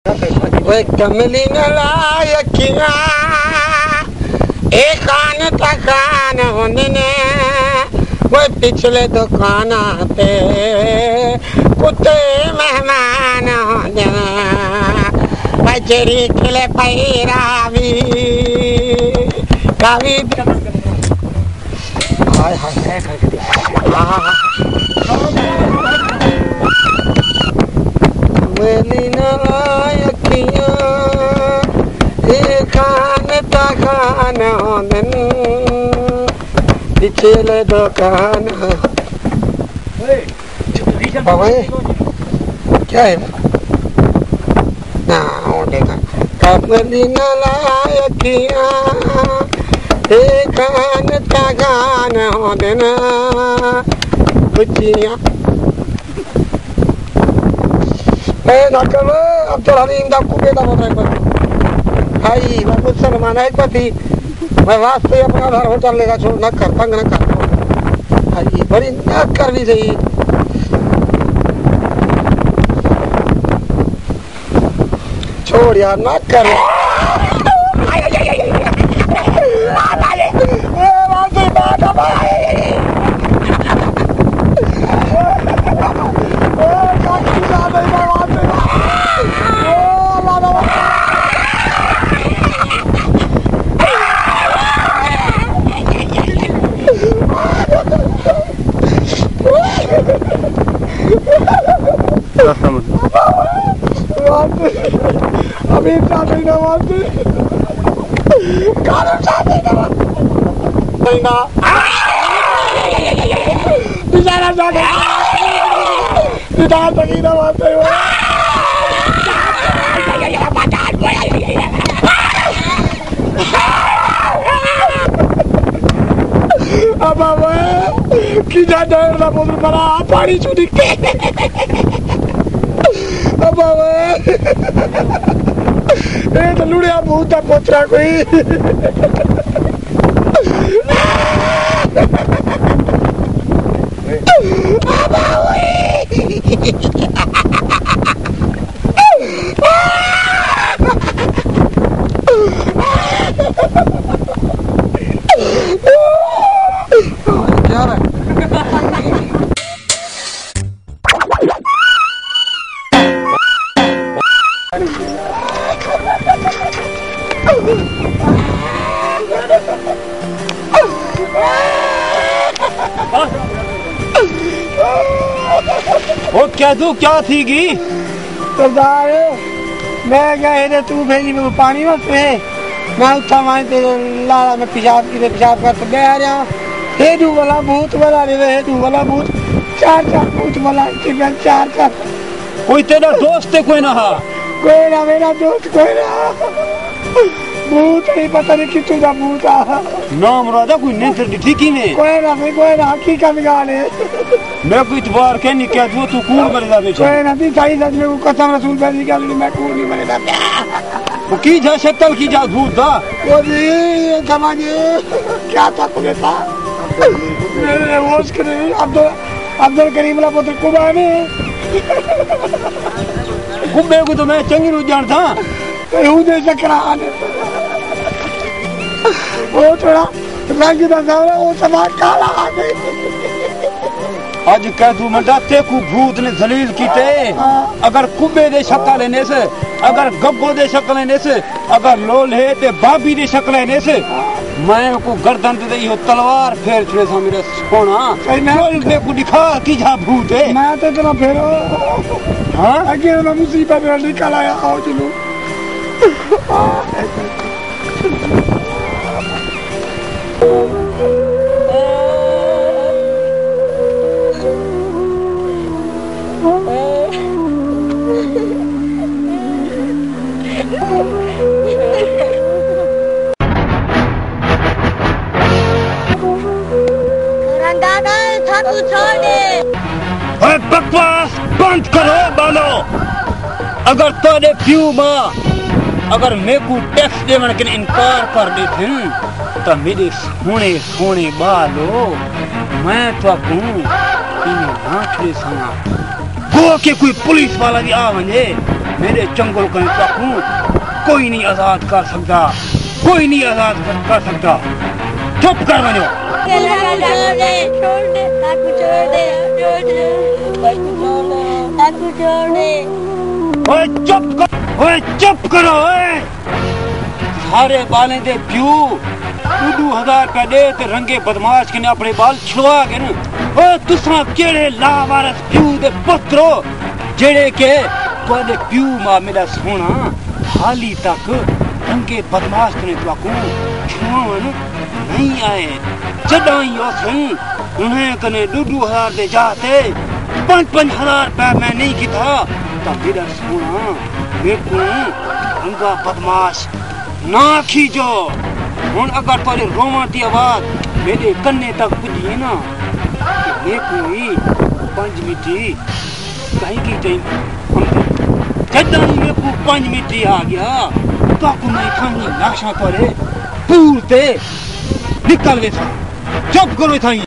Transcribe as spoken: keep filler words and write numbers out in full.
ओए कमली न लायकिया एक कान तकान होने ने वो पिछले दुकान पे कुत्ते मेहमान होने बजरी खिले पैरावी कावी हाय हाय हाय करके कमली न लायकिया एक कान तकान होने पिछले दुकान बाबा क्या है ना देखा कमली न लायकिया एक कान तकान होने ना बुझिया ए नाकल अब तो हलीम दा कुबे दा मोटर पर भाई मैं मुसलमान है पति मैं वास्ते अपना घर होटल लेगा छोड़ न कर तंग न कर भाई बड़ी न करनी चाहिए छोड़ यार न कर अभी चाहते ना मानते कारण चाहते ना नहीं ना बेचारा चाहते बेचारा तक ही ना मानते हो अब अब किधर डर ना बोल पड़ा पानी चुनी के अब अब ए तो लुड़िया भूत है पोतरा कोई वो क्या तू क्या थी गी तो मैं गए तू भेजी में पानी में पे मैं उठा मारे तेरे लाला में पेशाब की पेशाब कर तो गया रहा हेडू वाला भूत वाला रे हेडू वाला भूत चार चार भूत वाला चार चार कोई तेरा दोस्त है कोई ना कोई ना मेरा दोस्त कोई ना भूत नहीं पता नहीं कितने का भूत आ नाम राजा कोई नहीं कर दी की ने कोई ना भाई कोई ना हकीकत गाने मैं कोई इतबार के नहीं क्या तू कूड़ कर दा बेचा कोई ना दी सही सच में कसम रसूल पे निकाल ली मैं कूड़ नहीं बनेगा वो की जा शक्ल की जा भूत दा वो जी समझिए क्या था कुले था मेरे होश करे अब्दुल अब्दुल करीम ला पुत्र कुबा ने कुबे को तो मैं चंगी रू जानता यहूदे चक्रान वो थोड़ा रंग दा सारा वो सब काला आ गई आज कह तू मंडा ते को भूत ने जलील कीते अगर कुबे दे शक्ल लेने से अगर गब्बो दे शक्ल लेने से अगर लोले ते बाबी दे शक्ल लेने से मैं को गर्दन दे यो तलवार फेर छुड़े सा मेरे सोना बोल दे को दिखा की जा भूत है मैं तो तेरा फेरो हां आगे ना मुसीबत में निकल आया आओ चलो बकवास बंद करो बालो अगर तोरे प्यू मां अगर मैं को टैक्स देवन के इनकार कर दे थे तो मेरे सोने सोने बालो मैं तो कहूं इन हाथ रे सना वो के कोई पुलिस वाला भी आ वने मेरे चंगुल कने तकू कोई नहीं आजाद कर सकता, कोई नहीं आजाद कर सकता। चुप कर बनो। ओए चुप कर, ओए चुप करो। ओए सारे बालें दे प्यू दो हजार रुपया दे ते रंगे बदमाश कने अपने बाल छुड़वा के न। ओए तुसा केड़े लावारस प्यू दे पुत्रो जेड़े के तुहाडे प्यू मां मेरा सोना हाली तक रंगे बदमाश कने तुआकू छुआवन नहीं आए। जदा ही ओसन उन्हें कने दो दो हजार दे जाते पांच पांच हजार रुपया मैं नहीं किता ता मेरा सोना मेरे को रंगा बदमाश ना खींचो। हुन अगर तुहाडे रोवां दी आवाज मेरे कन्ने तक पुजी ना मैं कोई पंज मिनटी कहीं की टाइम जदा ही मेरे को पंज मिनटी आ गया तो को मैं खानी लाशा तोरे पूर ते निकल गए था। चुप करो थाई।